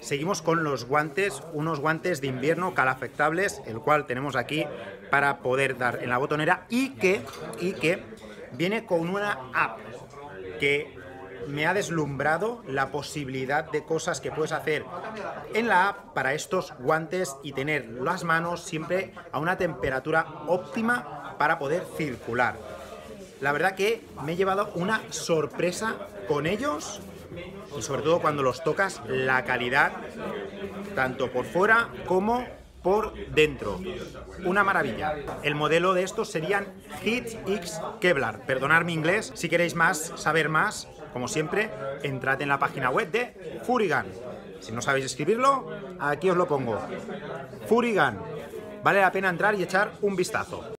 Seguimos con los guantes, unos guantes de invierno calefactables, el cual tenemos aquí para poder dar en la botonera y que viene con una app que me ha deslumbrado la posibilidad de cosas que puedes hacer en la app para estos guantes y tener las manos siempre a una temperatura óptima para poder circular. La verdad que me he llevado una sorpresa con ellos y sobre todo cuando los tocas, la calidad tanto por fuera como por dentro. Una maravilla. El modelo de estos serían Hits X Kevlar. Perdonad mi inglés, si queréis saber más, como siempre, entrad en la página web de Furigan. Si no sabéis escribirlo, aquí os lo pongo. Furigan. Vale la pena entrar y echar un vistazo.